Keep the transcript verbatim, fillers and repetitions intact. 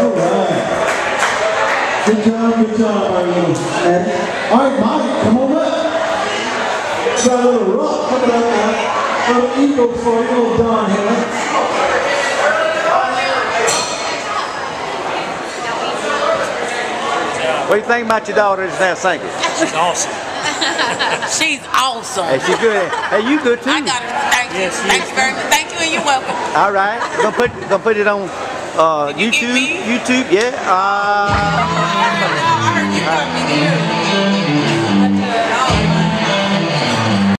right. Good job, good job, our little Eddie. All right, Mike, come on up. We got a little rock coming up now. A little eagle for you, little Don here. What do you think about your daughter that's now singing? She's awesome. She's awesome. Hey, she good. Hey, you good too. I got her. Thank you. Yes, Thank you very much. Thank you, and you're welcome. All right. Gonna put gonna put it on uh, you get YouTube. me? YouTube. Yeah. Uh,